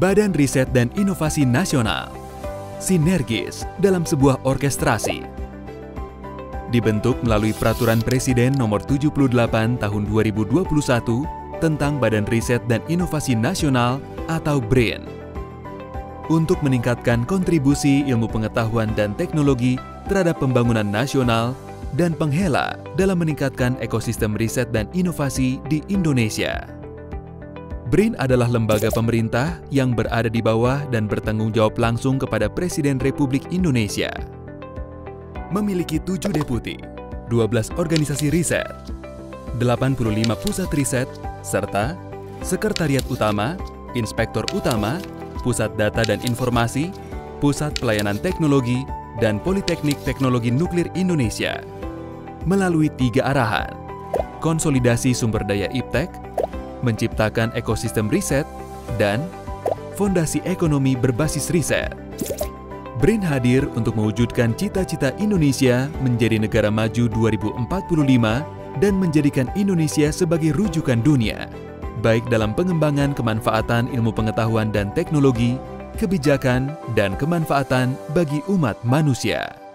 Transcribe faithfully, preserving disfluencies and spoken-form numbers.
Badan Riset dan Inovasi Nasional, sinergis dalam sebuah orkestrasi. Dibentuk melalui Peraturan Presiden Nomor tujuh puluh delapan Tahun dua ribu dua puluh satu tentang Badan Riset dan Inovasi Nasional atau BRIN. Untuk meningkatkan kontribusi ilmu pengetahuan dan teknologi terhadap pembangunan nasional dan penghela dalam meningkatkan ekosistem riset dan inovasi di Indonesia. BRIN adalah lembaga pemerintah yang berada di bawah dan bertanggung jawab langsung kepada Presiden Republik Indonesia. Memiliki tujuh deputi, dua belas organisasi riset, delapan puluh lima pusat riset, serta Sekretariat Utama, Inspektor Utama, Pusat Data dan Informasi, Pusat Pelayanan Teknologi, dan Politeknik Teknologi Nuklir Indonesia. Melalui tiga arahan, konsolidasi sumber daya iptek, menciptakan ekosistem riset, dan fondasi ekonomi berbasis riset. BRIN hadir untuk mewujudkan cita-cita Indonesia menjadi negara maju dua ribu empat puluh lima dan menjadikan Indonesia sebagai rujukan dunia, baik dalam pengembangan kemanfaatan ilmu pengetahuan dan teknologi, kebijakan, dan kemanfaatan bagi umat manusia.